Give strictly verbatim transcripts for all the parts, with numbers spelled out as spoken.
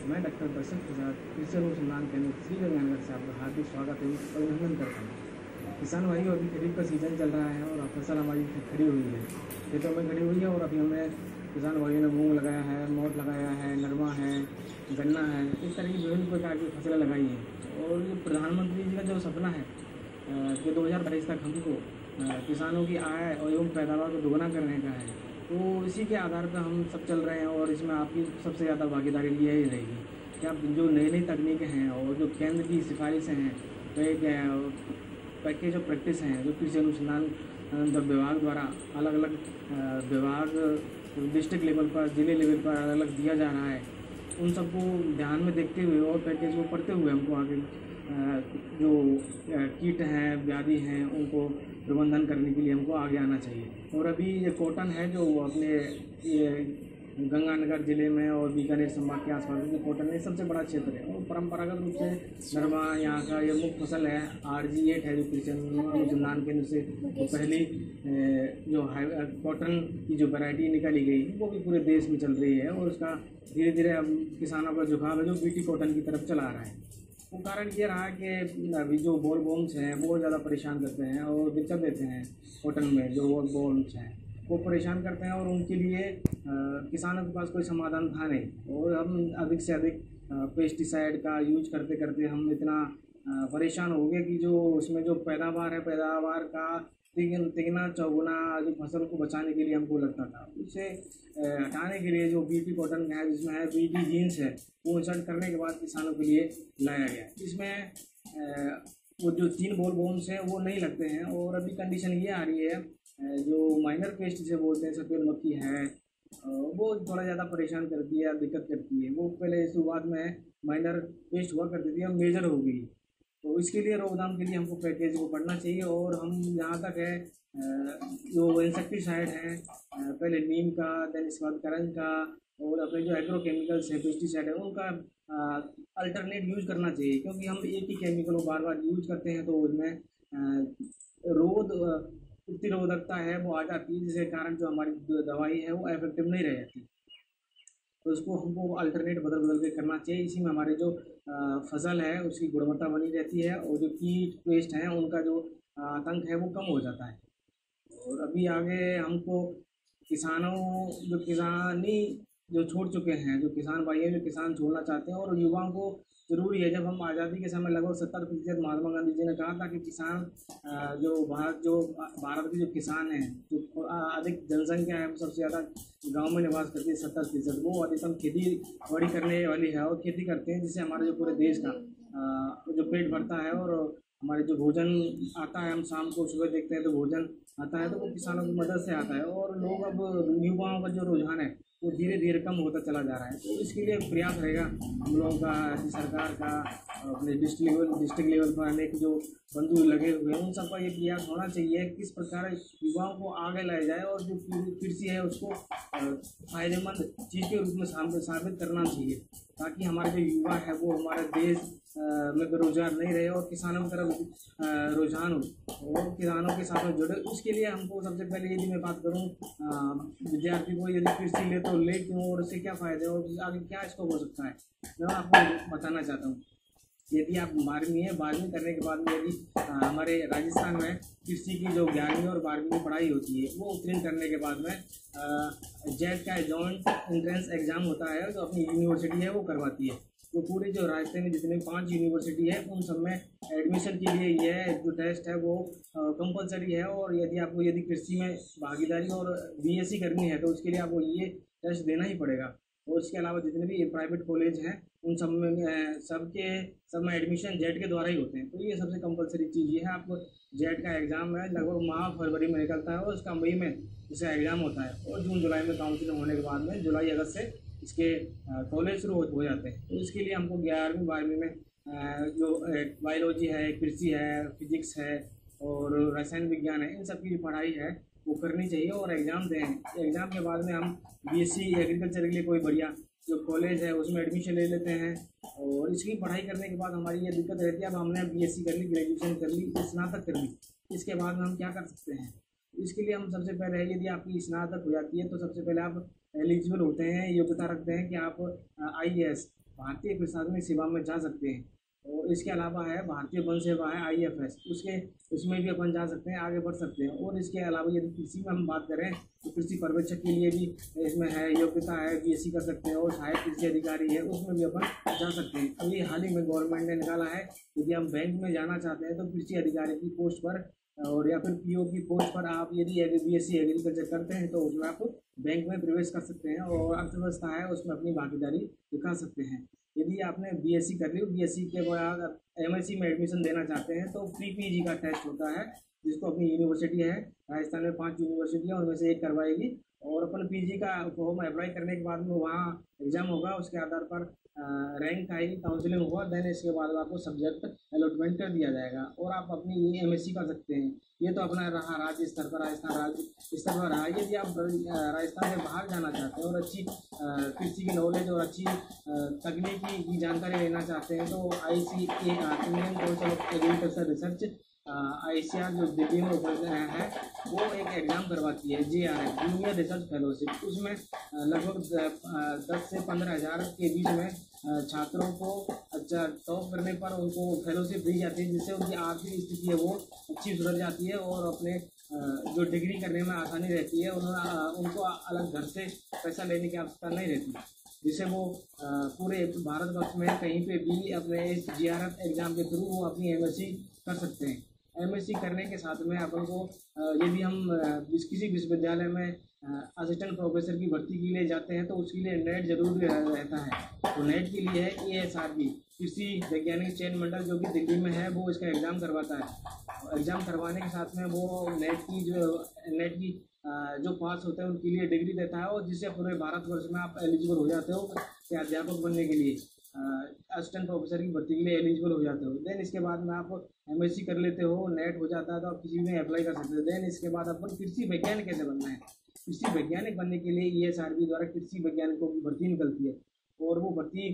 मैं डॉक्टर दशरथ कृषि अनुसंधान केंद्र श्रीगंगानगर से आपका हार्दिक स्वागत एवं अभिनंदन करता हूँ। किसान भाइयों, अभी खरीफ का सीजन चल रहा है और फसल हमारी खड़ी हुई है, खेतों में खड़ी हुई है। और अभी हमने किसान भाइयों ने मूंग लगाया है, मोट लगाया है, नरमा है, गन्ना है, इस तरह की विभिन्न प्रकार की फसलें लगाई हैं। और ये प्रधानमंत्री जी का जो सपना है कि दो हज़ार बाईस तक हमको किसानों की आय और एवं पैदावार को दोगुना करने का है, तो इसी के आधार पर हम सब चल रहे हैं। और इसमें आपकी सबसे ज़्यादा भागीदारी यही रहेगी कि आप जो नई नई तकनीकें हैं और जो केंद्र की सिफारिशें हैं, पैकेज ऑफ प्रैक्टिस हैं, जो कृषि अनुसंधान विभाग द्वारा अलग अलग विभाग डिस्ट्रिक्ट लेवल पर, जिले लेवल पर अलग अलग दिया जा रहा है, उन सबको ध्यान में देखते हुए और पैकेज को पढ़ते हुए हमको आगे जो कीट हैं, व्याधि हैं, उनको प्रबंधन करने के लिए हमको आगे आना चाहिए। और अभी ये कॉटन है जो अपने ये गंगानगर जिले में और बीकानेर संभाग के आसपास में कॉटन है, सबसे बड़ा क्षेत्र है। और परंपरागत रूप से नरमा यहाँ का ये मुख्य फसल है। आर जी एट है जो कृषि अनुसंधान केंद्र से तो पहली जो कॉटन की जो वैरायटी निकाली गई वो भी पूरे देश में चल रही है। और उसका धीरे धीरे अब किसानों का झुकाव है जो बीटी कॉटन की तरफ चला रहा है। वो कारण ये रहा कि अभी जो बॉल बॉम्स हैं बहुत ज़्यादा परेशान करते हैं और दिक्कत देते हैं। कॉटन में जो बॉल बॉम्स हैं वो परेशान करते हैं और उनके लिए आ, किसानों के पास कोई समाधान था नहीं। और हम अधिक से अधिक पेस्टिसाइड का यूज करते करते हम इतना आ, परेशान हो गए कि जो उसमें जो पैदावार है, पैदावार का तिगन तिगना चौगुना जो फसल को बचाने के लिए हमको लगता था, उसे हटाने के लिए जो बीटी कॉटन है जिसमें है बीटी जीन्स है, वो इंसर्ट करने के बाद किसानों के लिए लाया गया। इसमें वो जो तीन बॉल बोन्स हैं वो नहीं लगते हैं। और अभी कंडीशन ये आ रही है जो माइनर पेस्ट जिसे बोलते हैं, सफ़ेद मक्खी है, वो थोड़ा ज़्यादा परेशान करती है, दिक्कत करती है। वो पहले शुरुआत में माइनर पेस्ट हुआ करती थी, अब मेजर हो गई। तो इसके लिए रोकथाम के लिए हमको पैकेज को पढ़ना चाहिए। और हम जहाँ तक है जो इंसेक्टिसाइड है, पहले नीम का, देन इसके बाद करंज का, और अपने जो एग्रो केमिकल्स है, पेस्टिसाइड है, उनका अल्टरनेट यूज़ करना चाहिए। क्योंकि हम एक ही केमिकल को बार बार यूज करते हैं तो उसमें रोग प्रतिरोधकता है वो आ जाती है, जिसके कारण जो हमारी दवाई है वो इफेक्टिव नहीं रह जाती। तो इसको हमको अल्टरनेट बदल बदल के करना चाहिए। इसी में हमारे जो फसल है उसकी गुणवत्ता बनी रहती है और जो कीट पेस्ट हैं उनका जो आतंक है वो कम हो जाता है। और अभी आगे हमको किसानों जो किसानी जो छोड़ चुके हैं, जो किसान भाई हैं जो किसान छोड़ना चाहते हैं, और युवाओं को ज़रूरी है। जब हम आज़ादी के समय लगभग सत्तर प्रतिशत महात्मा गांधी जी ने कहा था कि किसान जो भारत जो भारत के जो किसान हैं, जो अधिक जनसंख्या है, सबसे ज़्यादा गांव में निवास करती है सत्तर प्रतिशत, वो अधिकतम खेती बाड़ी करने वाली है और खेती करते हैं, जिससे हमारे जो पूरे देश का जो पेट भरता है और हमारे जो भोजन आता है, हम शाम को सुबह देखते हैं तो भोजन आता है, तो वो किसानों की मदद से आता है। और लोग अब युवाओं का जो रुझान है वो धीरे धीरे कम होता चला जा रहा है। तो इसके लिए प्रयास रहेगा हम लोगों का, सरकार का, अपने डिस्ट्रिक्ट लेवल डिस्ट्रिक्ट लेवल पर अनेक जो बंधु लगे हुए हैं उन सब का ये प्रयास होना चाहिए किस प्रकार युवाओं को आगे लाया जाए और जो कृषि है उसको फायदेमंद चीज़ के रूप में साबित करना चाहिए, ताकि हमारे जो युवा है वो हमारे देश में बेरोजगार नहीं रहे और किसानों की तरफ रुझान हो और किसानों के साथ में जुड़े। उसके लिए हमको सबसे पहले यदि मैं बात करूं विद्यार्थी को यदि कृषि ले तो ले क्यों और उससे क्या फ़ायदे और आगे क्या स्कोप हो सकता है, मैं आपको बताना चाहता हूं। यदि आप बारहवीं है, बारहवीं करने के बाद में यदि हमारे राजस्थान में कृषि की जो ग्यारहवीं और बारहवीं की पढ़ाई होती है वो उत्तीर्ण करने के बाद में जेट का जॉइंट एंट्रेंस एग्ज़ाम होता है जो अपनी यूनिवर्सिटी है वो करवाती है। तो पूरे जो राजस्थान में जितने पांच यूनिवर्सिटी है उन सब में एडमिशन के लिए यह जो टेस्ट है वो कंपलसरी है। और यदि आपको यदि कृषि में भागीदारी और बीएससी करनी है तो उसके लिए आपको ये टेस्ट देना ही पड़ेगा। और इसके अलावा जितने भी प्राइवेट कॉलेज हैं उन सब में सबके सब में एडमिशन जेट के द्वारा ही होते हैं। तो ये सबसे कंपलसरी चीज़ ये है, आपको जेट का एग्ज़ाम है लगभग माह फरवरी में निकलता है और उसका मई में इसका एग्ज़ाम होता है और जून जुलाई में काउंसलिंग होने के बाद में जुलाई अगस्त से इसके कॉलेज शुरू हो जाते हैं। तो इसके लिए हमको ग्यारहवीं बारहवीं में जो बायोलॉजी है, कृषि है, फिजिक्स है और रसायन विज्ञान है, इन सब की पढ़ाई है वो करनी चाहिए और एग्ज़ाम दें। एग्ज़ाम के बाद में हम बीएससी एग्रीकल्चर के लिए कोई बढ़िया जो कॉलेज है उसमें एडमिशन ले लेते हैं। और इसकी पढ़ाई करने के बाद हमारी ये दिक्कत रहती है, अब हमने बीएससी कर ली, ग्रेजुएशन कर ली, स्नातक कर ली, इसके बाद में हम क्या कर सकते हैं। इसके लिए हम सबसे पहले यदि आपकी स्नातक हो जाती है तो सबसे पहले आप एलिजिबल होते हैं, योग्यता रखते हैं कि आप आई ए एस भारतीय प्रशासनिक सेवा में जा सकते हैं। और इसके अलावा है भारतीय वन सेवा है आई एफ एस, उसके उसमें भी अपन जा सकते हैं, आगे बढ़ सकते हैं। और इसके अलावा यदि कृषि में हम बात करें तो कृषि पर्यवेक्षक के लिए भी इसमें है योग्यता है, बी एस सी कर सकते हैं। और सहायक कृषि अधिकारी है, उसमें भी अपन जा सकते हैं। अभी हाल ही में गवर्नमेंट ने निकाला है, यदि हम बैंक में जाना चाहते हैं तो कृषि अधिकारी की पोस्ट पर और या फिर पी ओ की पोस्ट पर आप यदि बी एस सी एग्रीकल्चर करते हैं तो उसमें आप बैंक में प्रवेश कर सकते हैं और अर्थव्यवस्था है उसमें अपनी भागीदारी दिखा सकते हैं। यदि आपने बी एस सी कर ली, बी एस सी के बाद एम एस सी में एडमिशन देना चाहते हैं तो प्री पी जी का टेस्ट होता है, जिसको अपनी यूनिवर्सिटी है राजस्थान में पांच यूनिवर्सिटी है उनमें से एक करवाएगी। और अपन पीजी का फॉर्म अप्लाई करने के बाद में वहाँ एग्जाम होगा, उसके आधार पर रैंक आएगी, काउंसलिंग होगा, देन इसके बाद आपको सब्जेक्ट अलॉटमेंट कर दिया जाएगा और आप अपनी एमएससी कर सकते हैं। ये तो अपना रहा राज्य स्तर पर, राजस्थान राज्य स्तर पर रहा। यदि आप राजस्थान से बाहर जाना चाहते हैं और अच्छी कृषि की नॉलेज और अच्छी तकनीकी की जानकारी लेना चाहते हैं तो I C A Indian Council of Agriculture Research I C R जो दिल्ली में उपलब्ध है वो एक एग्ज़ाम करवाती है, J R F junior research fellowship. उसमें लगभग दस से पंद्रह हज़ार के बीच में छात्रों को अच्छा टॉप करने पर उनको फेलोशिप दी जाती है, जिससे उनकी आर्थिक स्थिति है वो अच्छी सुधर जाती है और अपने जो डिग्री करने में आसानी रहती है। उन्होंने उनको अलग घर से पैसा लेने की आवश्यकता नहीं रहती, जिससे वो पूरे भारतवर्ष में कहीं पे भी अपने इस जी आर एफ एग्ज़ाम के थ्रू वो अपनी एम एस सी कर सकते हैं। एम एस सी करने के साथ में अपन को यदि हम किसी विश्वविद्यालय में असिस्टेंट प्रोफेसर की भर्ती के लिए जाते हैं तो उसके लिए नेट जरूरी रहता है। तो नेट के लिए है ए एस आर बी, कृषि वैज्ञानिक चयन मंडल जो कि दिल्ली में है, वो इसका एग्ज़ाम करवाता है। एग्ज़ाम करवाने के साथ में वो नेट की जो नेट की जो पास होते हैं उनके लिए डिग्री देता है और जिससे पूरे भारतवर्ष में आप एलिजिबल हो जाते हो कि अध्यापक बनने के लिए, असिस्टेंट प्रोफेसर की भर्ती के लिए एलिजिबल हो जाते हो। देन इसके बाद में आप एम एस सी कर लेते हो, नेट हो जाता है तो आप किसी में अप्लाई कर सकते हो। देन इसके बाद अपन कृषि वैज्ञानिक कैसे बनना है, कृषि वैज्ञानिक बनने के लिए ई एस आर बी द्वारा कृषि वैज्ञानिकों की भर्ती निकलती है और वो भर्ती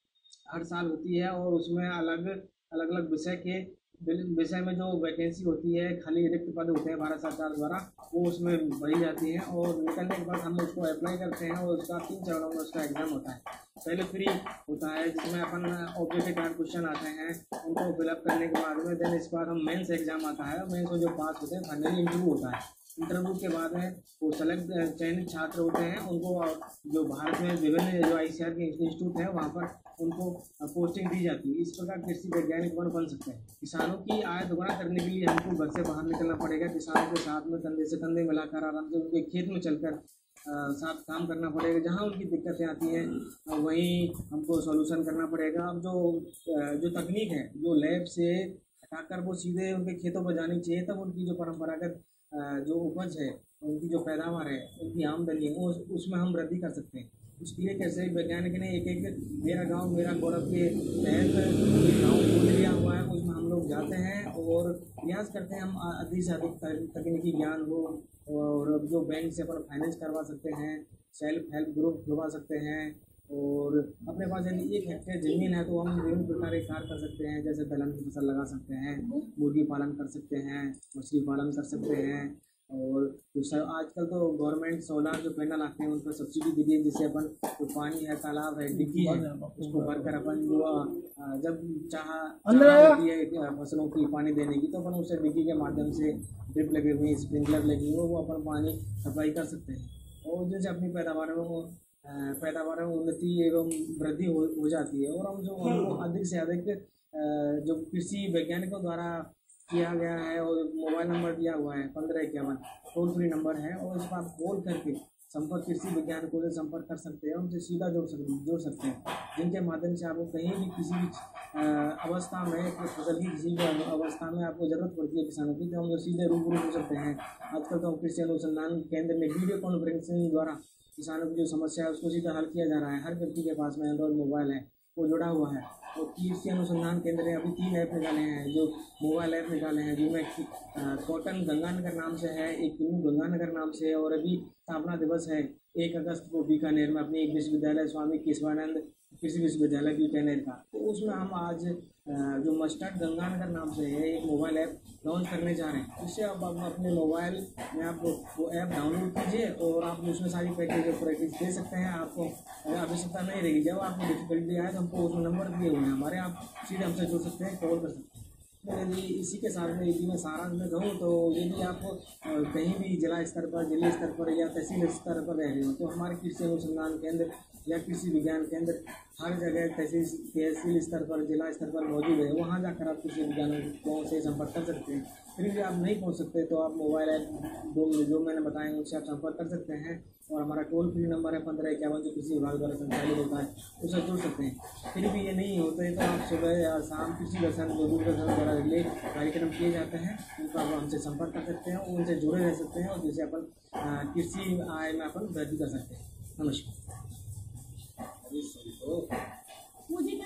हर साल होती है और उसमें अलग अलग अलग विषय के विषय में जो वैकेंसी होती है, खाली रिक्त पद होते हैं भारत सरकार द्वारा, वो उसमें भरी जाती हैं और निकलने के बाद हम उसको अप्लाई करते हैं और उसका तीन चरणों में उसका एग्ज़ाम होता है। पहले फ्री होता है जिसमें अपन ऑब्जेक्टिव टाइप क्वेश्चन आते हैं, उनको फिलअप करने के बाद में देन इसके बाद हम मेंस एग्जाम आता है। मेंस में जो पास होते हैं फाइनली इंटरव्यू होता है। इंटरव्यू के बाद में वो सेलेक्ट चयनित छात्र होते हैं, उनको जो भारत में विभिन्न जो आई सी आर के इंस्टीट्यूट हैं वहाँ पर उनको पोस्टिंग दी जाती है। इस प्रकार कृषि वैज्ञानिक बन बन सकते हैं। किसानों की आय दोगुना करने के लिए हमको घर से बाहर निकलना पड़ेगा, किसानों के साथ में कंधे से कंधे मिलाकर आराम से उनके खेत में चलकर साथ काम करना पड़ेगा। जहाँ उनकी दिक्कतें आती हैं वहीं हमको सॉल्यूशन करना पड़ेगा। अब जो जो तकनीक है जो लैब से हटाकर वो सीधे उनके खेतों पर जानी चाहिए, तब उनकी जो परंपरागत जो उपज है, उनकी जो पैदावार है, उनकी आमदनी है, वो उसमें हम वृद्धि कर सकते हैं। उसके लिए कैसे वैज्ञानिक ने एक एक मेरा गांव मेरा गौरव के तहत गाँव खोल लिया हुआ है, उसमें हम लोग जाते हैं और प्रयास करते हैं हम अधिक से अधिक तकनीकी ज्ञान हो। और जो बैंक से अपन फाइनेंस करवा सकते हैं, सेल्फ हेल्प ग्रुप खुलवा सकते हैं और अपने पास यदि एक हेक्टेयर ज़मीन है तो हम विभिन्न प्रकार के कार्य कर सकते हैं, जैसे दलहन की फसल लगा सकते हैं, मुर्गी पालन कर सकते हैं, मछली पालन कर सकते हैं। और जो सर आजकल तो गवर्नमेंट सोलर जो पैनल आते हैं उन पर सब्सिडी दी है, जिससे अपन जो पानी है, तालाब है, डिग्गी है, उसको भरकर अपन जो जब चाह होती है फसलों की पानी देने की तो अपन उसे डिग्गी के माध्यम से ड्रिप लगे हुए स्प्रिंकलर लगी हुई वो अपन पानी सप्लाई कर सकते हैं और जिनसे अपनी पैदावार में पैदावार में उन्नति एवं वृद्धि हो, हो जाती है। और हम जो हमको अधिक से अधिक जो कृषि वैज्ञानिकों द्वारा किया गया है और मोबाइल नंबर दिया हुआ है पंद्रह इक्यावन टोल फ्री नंबर है और इस पर कॉल करके संपर्क कृषि वैज्ञानिकों से संपर्क कर सकते हैं, उनसे सीधा जोड़ सकते जोड़ सकते हैं, जिनके माध्यम से आपको कहीं भी किसी भी अवस्था में फसल की किसी भी अवस्था में आपको ज़रूरत पड़ती है किसानों की, तो हम सीधे रूबरू हो सकते हैं। आजकल तो कृषि अनुसंधान केंद्र में वीडियो कॉन्फ्रेंसिंग द्वारा किसानों की जो समस्या है उसको सीधा हल किया जा रहा है। हर व्यक्ति के पास में एंड्रॉइड मोबाइल है, वो जुड़ा हुआ है। और कृषि अनुसंधान केंद्र ने अभी तीन ऐप निकाले हैं, जो मोबाइल ऐप निकाले हैं, जिनमें कॉटन गंगानगर नाम से है, एक किन्नू गंगानगर नाम से है और अभी स्थापना दिवस है एक अगस्त को बीकानेर में अपनी एक विश्वविद्यालय स्वामी केशवानंद कृषि विश्वविद्यालय बीकानेर का, तो उसमें हम आज जो मस्टर्ड गंगानगर नाम से है एक मोबाइल ऐप लॉन्च करने जा रहे हैं। इससे आप अपने मोबाइल में आप वो ऐप डाउनलोड कीजिए और आप उसमें सारी पैकेज प्रैक्टिस दे सकते हैं। आपको आवश्यकता नहीं रहेगी, जब आपको डिफिकल्टी आए तो हमको उसमें नंबर दिए हुए हैं हमारे, आप सीधे हमसे जुड़ सकते हैं, कॉल कर सकते हैं। तो यदि इसी के साथ में यदि मैं सारांश में कहूँ तो यदि आप कहीं भी जिला स्तर पर, जिले स्तर पर या तहसील स्तर पर रह रहे हो तो हमारे कृषि अनुसंधान केंद्र या कृषि विज्ञान केंद्र हर जगह तहसील तहसील स्तर पर, जिला स्तर पर मौजूद है। वहाँ जाकर आप कृषि विज्ञानों से संपर्क कर सकते हैं। फिर भी आप नहीं पहुँच सकते तो आप मोबाइल ऐप जो जो मैंने बताया उनसे आप संपर्क कर सकते हैं। और हमारा टोल फ्री नंबर है पंद्रह इक्यावन जो कृषि विभाग द्वारा संचालित होता है, उससे जुड़ सकते हैं। फिर भी ये नहीं होते हैं तो आप सुबह या शाम कृषि दर्शन जो दूरदर्शन द्वारा रिले कार्यक्रम किए जाते हैं उनका आप हमसे संपर्क कर सकते हैं, उनसे जुड़े रह सकते हैं और जिससे अपन कृषि आय में अपन वृद्धि कर सकते हैं। नमस्कार। मुझे